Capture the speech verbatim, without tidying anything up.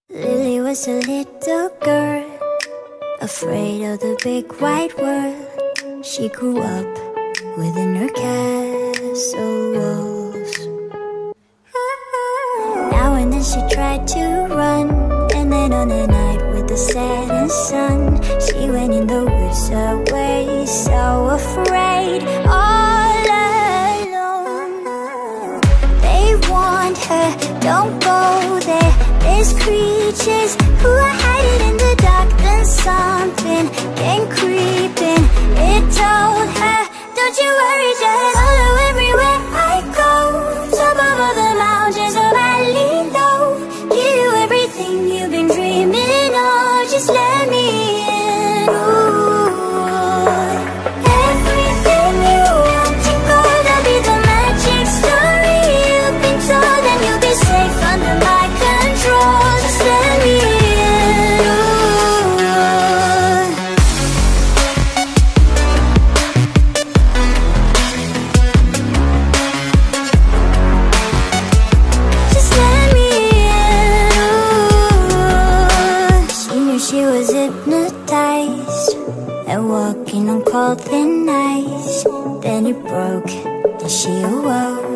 Lily was a little girl, afraid of the big white world. She grew up within her castle walls. Now and then she tried to run, and then on a night with the setting sun, she went in the woods away, so afraid, all alone. They warned her, don't go there, there's creatures who are hiding in the dark. Then something came creeping, it told her, don't you worry, just follow everywhere I go. Top of all the mountains, a valley low, give you everything you've been dreaming of, just let me in. Ooh. Everything you want to go, there'll be the magic story you've been told, and you'll be safe under my control, just let me in. Ooh. Just let me in. Ooh. She knew she was hypnotized and walking on cold thin ice. Then it broke and she awoke.